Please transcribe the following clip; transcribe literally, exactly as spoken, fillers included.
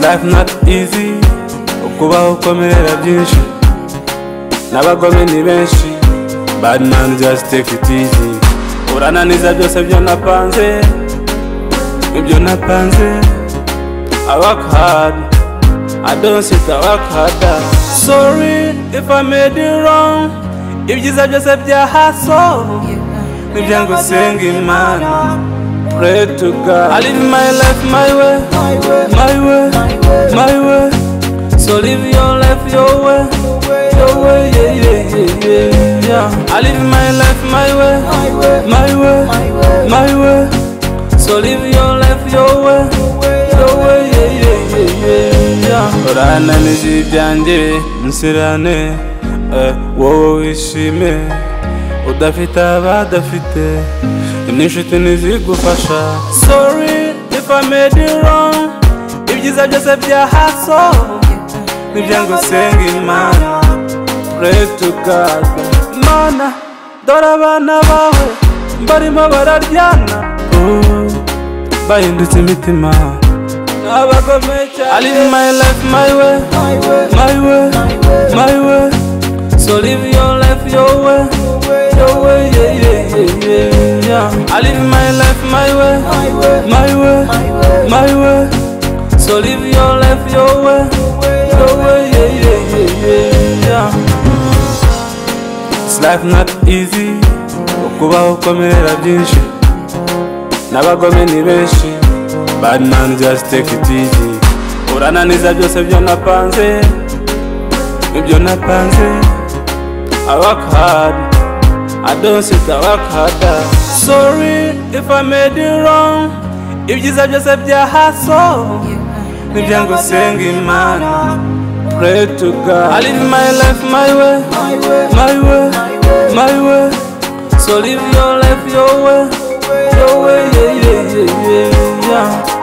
life not easy, ukubaho ukomerera byinshi, n'abagome ni benshi, bad man just take it easy. Urananiza byose byo napanze, ibyo napanze. I work hard, I don't sit, I work harder. Sorry if I made you wrong, ibyiza byose bya haso, nibyango senga Imana. Pray to God, I live my life my way, my way, my way. So live your life your way, your way, yeah, yeah, yeah, yeah, yeah. I live my life my way, my way, my way. So live your life your way, your way, yeah, yeah, yeah, yeah, yeah. Orana nizibyanjye nsirane, wowe wishime, udafite abadafite, n'inshuti nizigufasha. Sorry if I made you wrong, ibyiza byose bya haso, nibyango senga Imana. Pray to God, Mana, dore abana bawe barimo bararyana, bahindutse imitima n'abagome cyane. I live my life my way, my way, my way. So live your life your way, your way, yeah, yeah, yeah, yeah, yeah. I live my life my way, my way, my way. So live your life your way, your way, yeah, yeah, yeah, yeah, yeah. It's life not easy, ukubaho ukomerera byinshi, n'abagome ni benshi, bad man just take it easy. Urananiza byose byo napanze, ibyo napanze. I work hard, I don't sit, I work harder. Sorry if I made you wrong, ibyiza byose bya haso, nibyango senga Imana. Pray to God, I live my life my way, my way, my way. So live your life your way, your way, yeah, yeah, yeah, yeah, yeah.